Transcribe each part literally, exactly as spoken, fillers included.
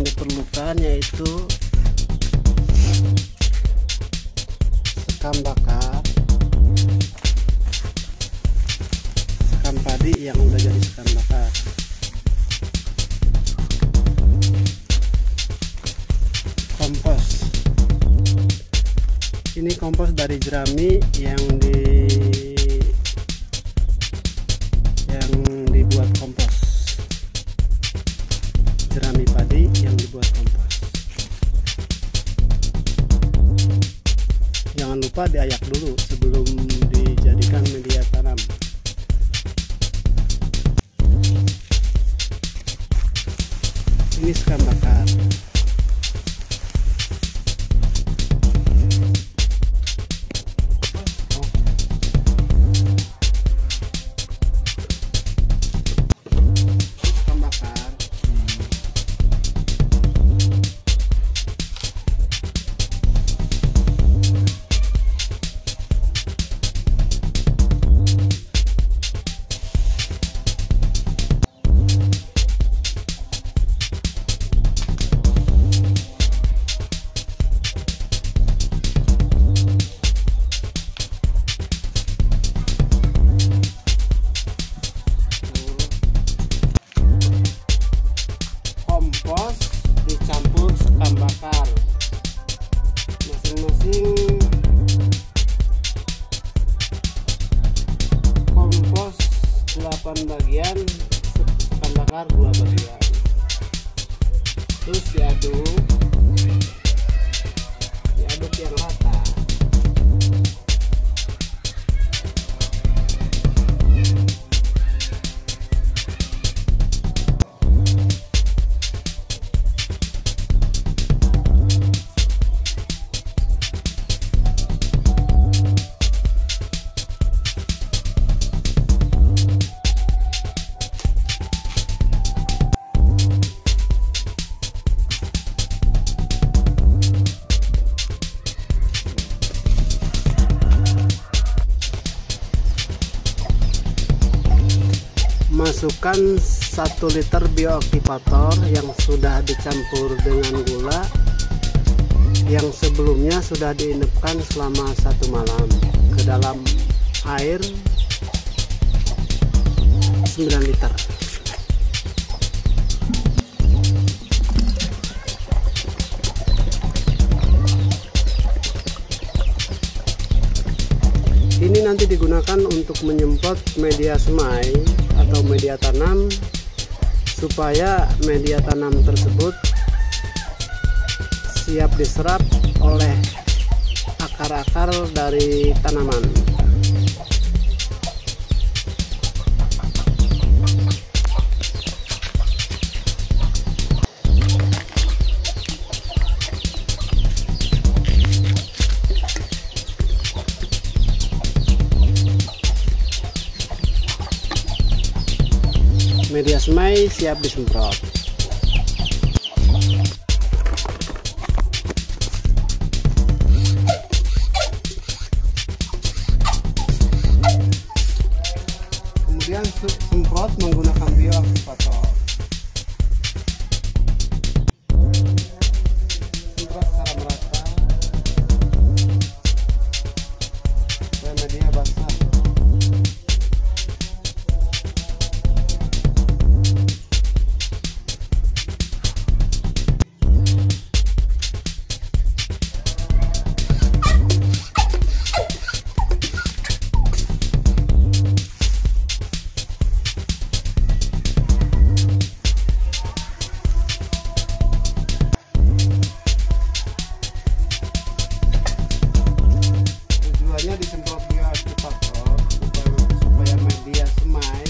diperlukan yaitu sekam bakar, sekam padi yang udah jadi sekam bakar, kompos. Ini kompos dari jerami yang di yang dibuat kompos, jerami padi yang dibuat kompos. Jangan lupa diayak dulu sebelum dijadikan media tanam. Ini sekam bakar. Dicampur sekam bakar, masing-masing kompos delapan bagian, sekam bakar dua bagian. Terus diaduk, diaduk yang rata. Masukkan satu liter bioaktivator yang sudah dicampur dengan gula yang sebelumnya sudah diinapkan selama satu malam ke dalam air sembilan liter. Ini nanti digunakan untuk menyemprot media semai atau media tanam supaya media tanam tersebut siap diserap oleh akar-akar dari tanaman. Media semai siap disemprot. Kemudian semprot menggunakan bioaktivator. Semprot secara merata supaya media basah. Disemprot bioaktivator supaya media semai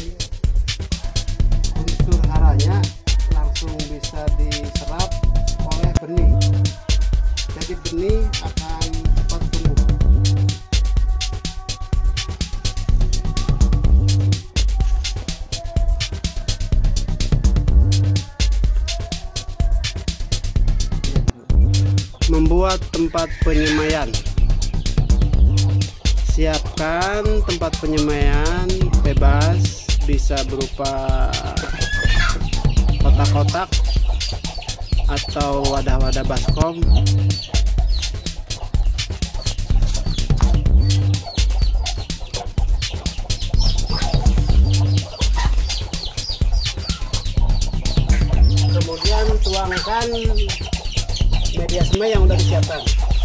unsur haranya langsung bisa diserap oleh benih, jadi benih akan cepat tumbuh. Membuat tempat penyemaian. Siapkan tempat penyemaian bebas, bisa berupa kotak-kotak atau wadah-wadah baskom. Kemudian tuangkan media semai yang sudah disiapkan.